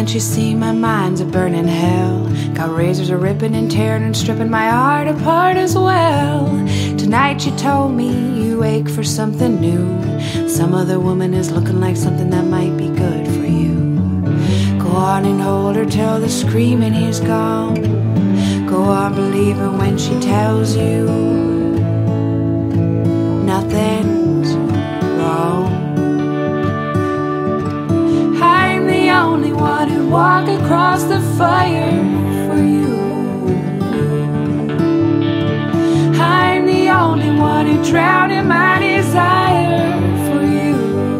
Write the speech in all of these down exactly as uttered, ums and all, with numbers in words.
can't you see my mind's a burning hell? Got razors are ripping and tearing and stripping my heart apart as well. Tonight you told me you ache for something new. Some other woman is looking like something that might be good for you. Go on and hold her till the screaming is gone. Go on, believe her when she tells you nothing's wrong. I'm the only one who'd walk across the fire for you. I'm the only one who drowned in my desire for you.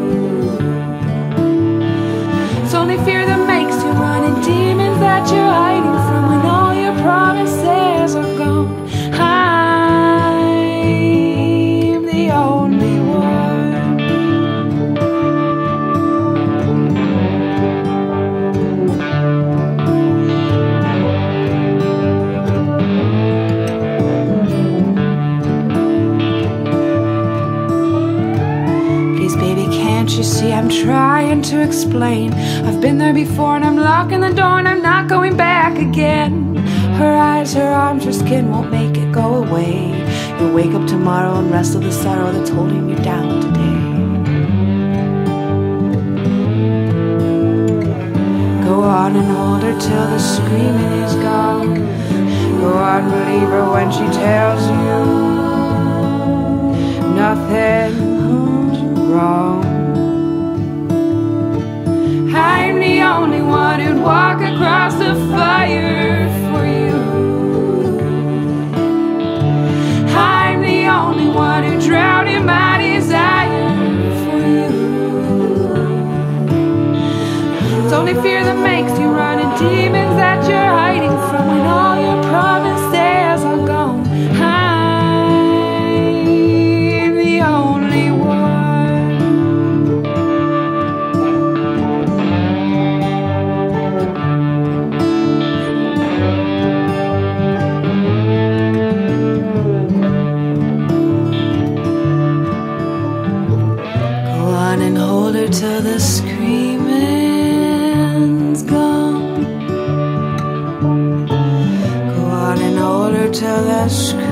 It's only fear that makes you run, and demons that you're hiding from when all your promises are gone. I'm the only one. Please, baby, can't you see I'm trying to explain? I've been there before and I'm locking the door and I'm not going back again. Her eyes, her arms, her skin won't make it go away. You'll wake up tomorrow and wrestle the sorrow that's holding you down today. Go on and hold her till the screaming is gone. Go on, believe her when she tells you nothing's wrong. I'm the only one who'd walk across the fire for you. I'm the only one who drowned in my desire for you. It's only fear that makes you run, and demons that you're hiding from when all your promises are gone. I'm the only one. Till the screaming's gone. Go on and hold her till the screaming